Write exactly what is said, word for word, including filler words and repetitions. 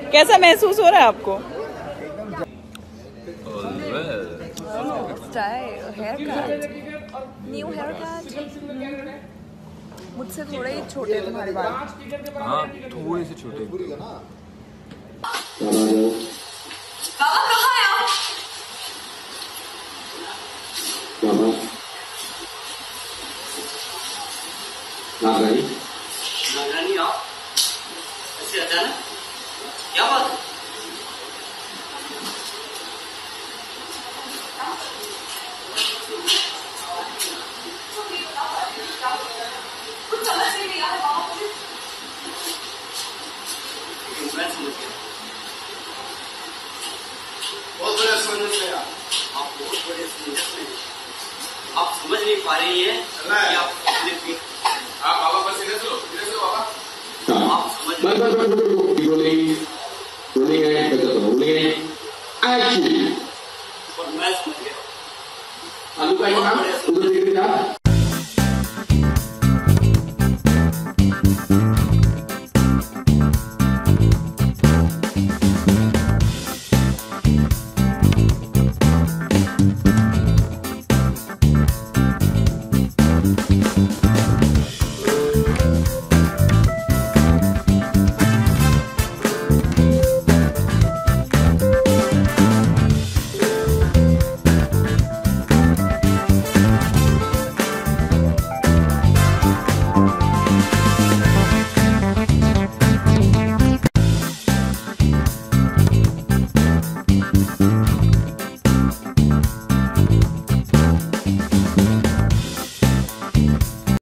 कैसा महसूस हो रहा है आपको? Style, hair cut, new hair cut. मुझसे थोड़े ही छोटे तुम्हारे बाल। हाँ, थोड़े से छोटे। बाबा कहाँ है आप? नागरानी नागरानी आप ऐसे अचानक क्या बात है? कुछ समझ नहीं आ रहा बाबा मुझे। मैं समझ गया। बहुत बड़ा समझ गया। आप बहुत बड़े समंजस में हैं। आप समझ नहीं पा रही हैं कि आप कितने हाँ बाबा बस इधर चलो इधर चलो बाबा। आप समझ बस बस बस रोलिंग रोलिंग है बच्चा तो रोलिंग है एक्शन। और मैं समझ गया। आलू का नाम उधर देखते जा।